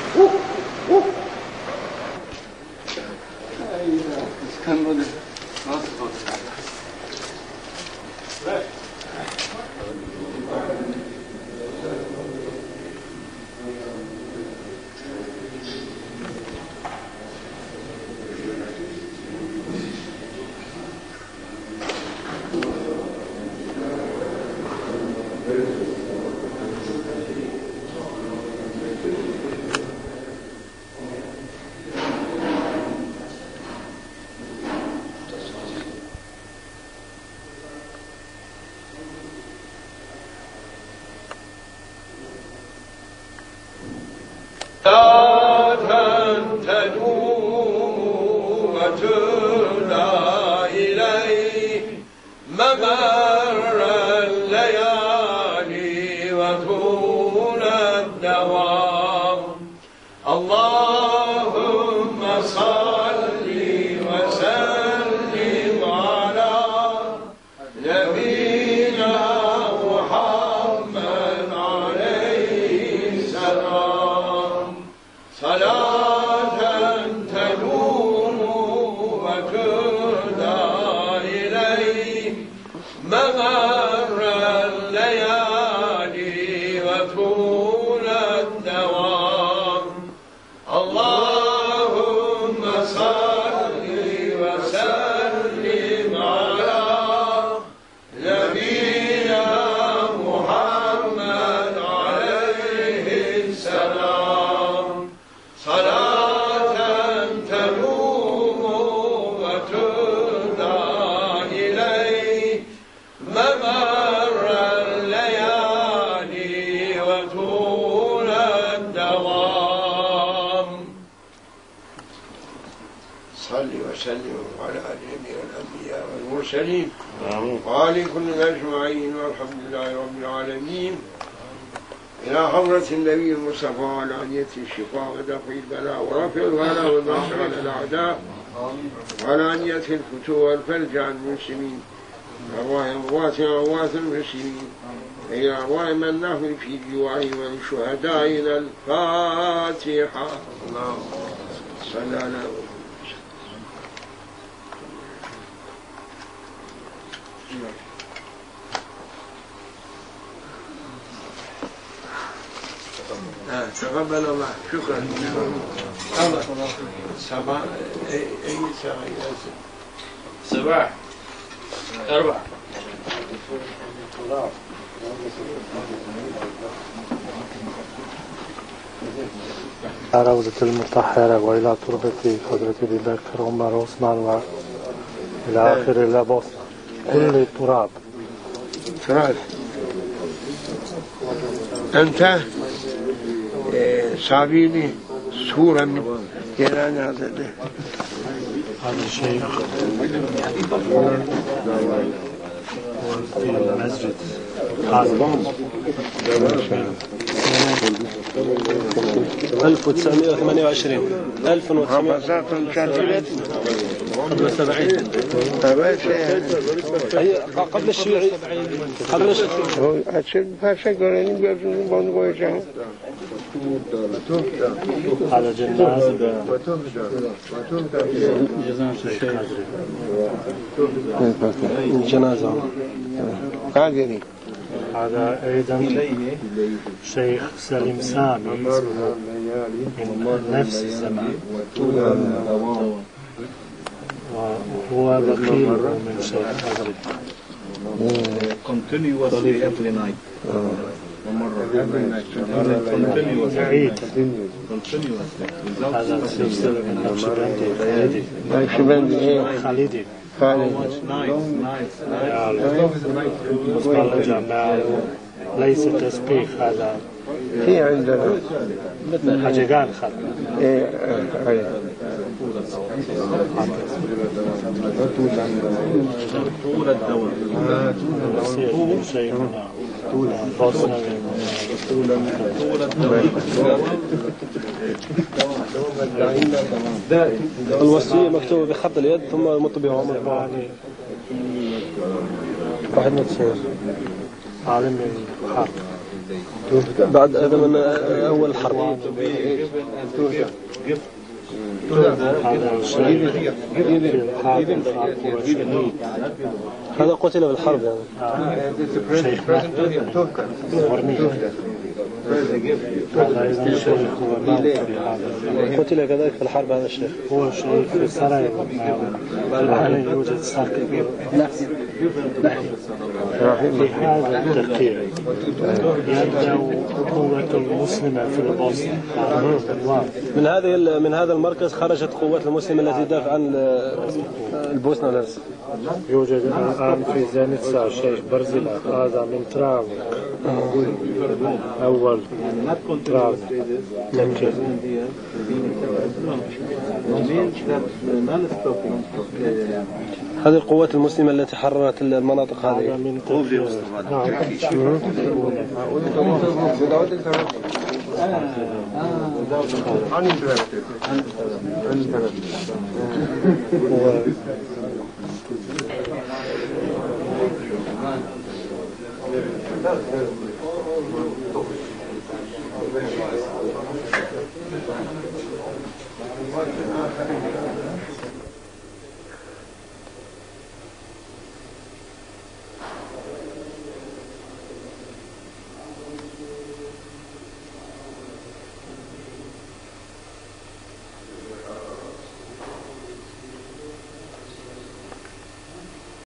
وعلى كل أجمعين والحمد لله رب العالمين. إلى حضرة النبي المصطفى وعلى عنية الشفاء ودفع البلاء ورفع الولاء والنصر على الأعداء وعلى عنية الفتوح والفرج عن المسلمين أرواح أموات وأموات المسلمين إلى أرواح من نحن في جواره والشهداء. إلى الفاتحة. اللهم صل على تقبل الله. شكرا. الله صباح أي ساعة ياسر؟ صباح 4. روضة المطهرة وإلى تربة حضرة أبي بكر وعمر وعثمان إلى آخر إلى بوسطة كل تراب. أنت صابيني صورة من جيران هذا الشيخ في المسجد حاضر 1928 قبل الشيوعي على جنازة الجنازة قادري. هذا أيضا شيخ سليم سامي من نفس الزمان وهو وكيل من شيخ حضري. continuously every night. هذا سلسلة من نقشبندي خالدي مصطلح جمال ليس تسبيح. هذا في عندنا حجقان خلق طول الدور شيخنا الوصية مكتوبة بخط اليد ثم مطبوعة واحد متصور عالم الحق بعد هذا من أول الحرب. هذا قتل بالحرب يعني. قتل كذلك في الحرب هذا الشيخ. هو شيخ في سراييفو. الآن يوجد صار كبير. في هذا التفكير يبدأ قوة المسلمة في البوسنة. من هذا المركز خرجت قوات المسلمة التي تدافع عن البوسنة والهرسك. يوجد الآن في زانيتسا شيخ برزيلا، هذا من تراون أول تراون تفكير. هذه القوات المسلمة التي حررت المناطق هذه. من تفكير.